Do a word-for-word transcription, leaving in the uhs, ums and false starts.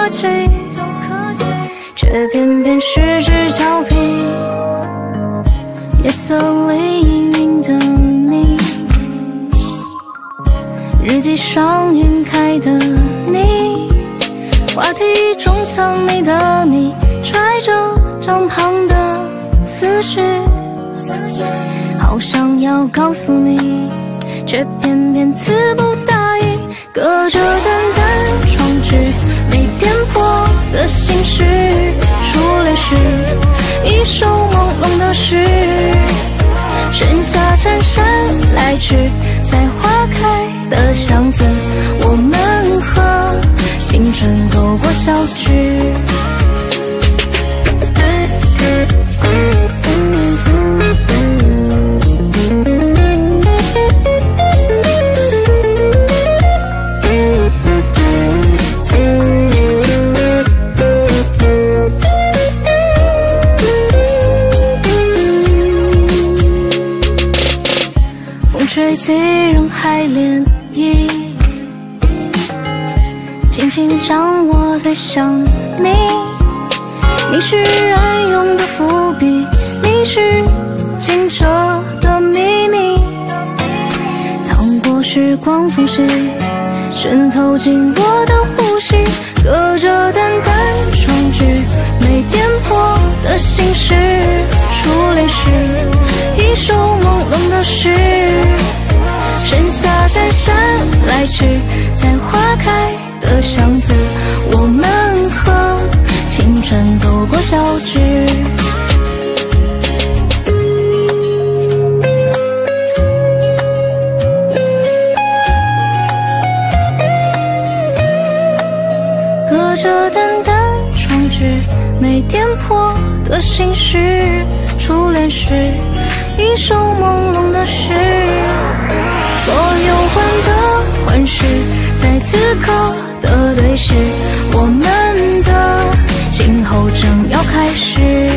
可及，却偏偏失之交臂。夜色里氤氲的你，日记上晕开的你，话题中藏匿的你，揣着帐篷的思绪，好想要告诉你，却偏偏词不达意。隔着淡淡窗纸，没点破的心事，初恋时一首朦胧的诗，剩下姗姗来迟，在花开的巷子，我们和青春走过小枝。吹起人海涟漪，轻轻将我推向你。你是暗涌的伏笔，你是清澈的秘密。趟过时光缝隙，渗透进我的呼吸。隔着淡淡窗纸，没点破的心事，初恋时一首朦胧的诗，剩下姗姗来迟，在花开的巷子，我们和青春走过小枝。隔着淡淡窗纸，没点破的心事，初恋时一首朦胧的诗，所有患得患失，在此刻的对视，我们的今后正要开始。